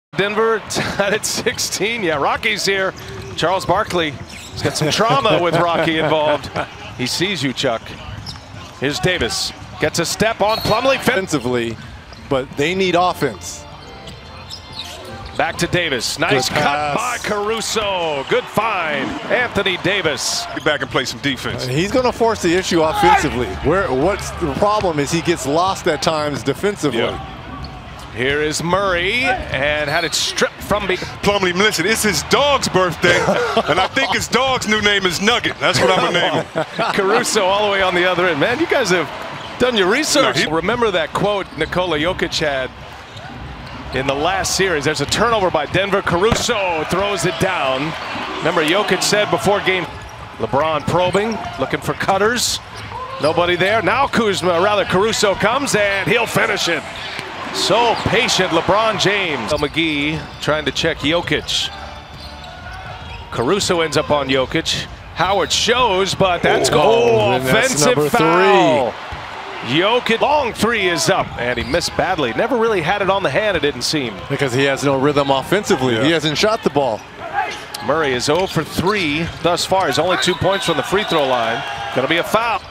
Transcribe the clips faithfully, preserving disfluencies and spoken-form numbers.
Denver tied at sixteen. Yeah, Rocky's here. Charles Barkley has got some trauma with Rocky involved. He sees you, Chuck. Here's Davis. Gets a step on Plumlee. Offensively, but they need offense. Back to Davis. Nice Good cut pass. by Caruso. Good find. Anthony Davis. Get back and play some defense. And he's going to force the issue offensively. Where what's the problem is he gets lost at times defensively. Yeah. Here is Murray, and had it stripped from me. Plumlee, listen, it's his dog's birthday, and I think his dog's new name is Nugget. That's what I'm gonna name him. Caruso all the way on the other end. Man, you guys have done your research. No, he Remember that quote Nikola Jokic had in the last series. There's a turnover by Denver. Caruso throws it down. Remember, Jokic said before game, LeBron probing, looking for cutters. Nobody there. Now Kuzma, rather Caruso comes, and he'll finish it. So patient, LeBron James. McGee trying to check Jokic. Caruso ends up on Jokic. Howard shows, but that's oh, oh, offensive that's foul. Jokic, long three is up, and he missed badly. Never really had it on the hand, it didn't seem. Because he has no rhythm offensively. Yeah. He hasn't shot the ball. Murray is zero for three thus far. He's only two points from the free throw line. Gonna be a foul.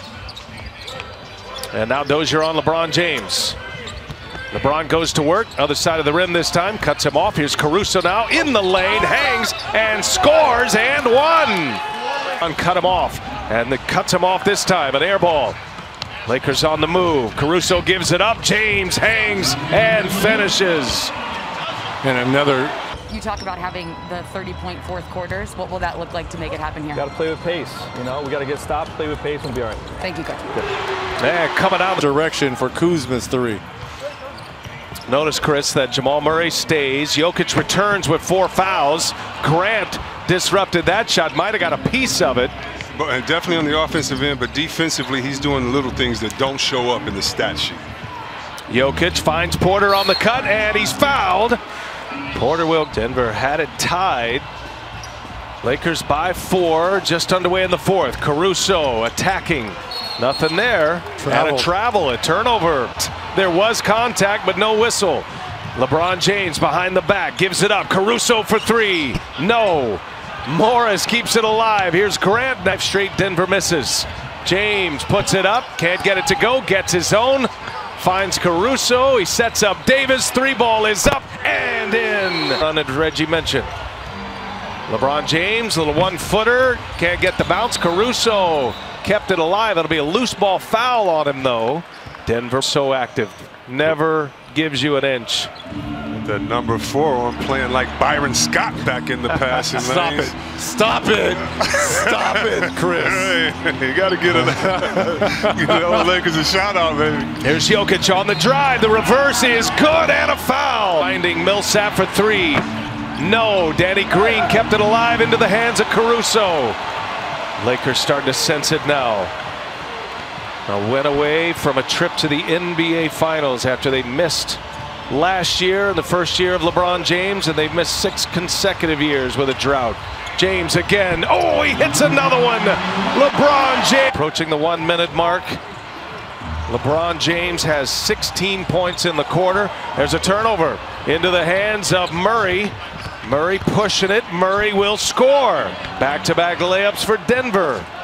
And now Dozier on LeBron James. LeBron goes to work, other side of the rim this time, cuts him off. Here's Caruso now in the lane, hangs and scores and one. Cut him off, and it cuts him off this time, an air ball. Lakers on the move. Caruso gives it up. James hangs and finishes. And another. You talk about having the thirty point fourth quarters. What will that look like to make it happen here? Got to play with pace. You know, we got to get stopped, play with pace, and be all right. Thank you, Coach. Man, coming out. Direction for Kuzma's three. Notice, Chris, that Jamal Murray stays. Jokic returns with four fouls. Grant disrupted that shot. Might have got a piece of it. But and definitely on the offensive end, but defensively, he's doing the little things that don't show up in the stat sheet. Jokic finds Porter on the cut, and he's fouled. Porter will. Denver had it tied. Lakers by four, just underway in the fourth. Caruso attacking. Nothing there. Travel. And a travel, a turnover. There was contact, but no whistle. LeBron James behind the back, gives it up. Caruso for three. No. Morris keeps it alive. Here's Grant. Knife straight, Denver misses. James puts it up, can't get it to go, gets his own. Finds Caruso, he sets up Davis. Three ball is up and in. On it, Reggie mentioned. LeBron James, little one footer, can't get the bounce. Caruso kept it alive. It'll be a loose ball foul on him though. Denver so active, never gives you an inch. The number four on playing like Byron Scott back in the passing Stop lanes. it. Stop it. Stop it, Chris. Hey, you got to get it. Give the old Lakers a shout out, baby. Here's Jokic on the drive. The reverse is good and a foul. Finding Millsap for three. No, Danny Green kept it alive into the hands of Caruso. Lakers starting to sense it now. Now went away from a trip to the N B A Finals after they missed last year, the first year of LeBron James, and they've missed six consecutive years with a drought. James again. Oh, he hits another one. LeBron James approaching the one minute mark. LeBron James has sixteen points in the quarter. There's a turnover into the hands of Murray. Murray pushing it. Murray will score. Back-to-back layups for Denver.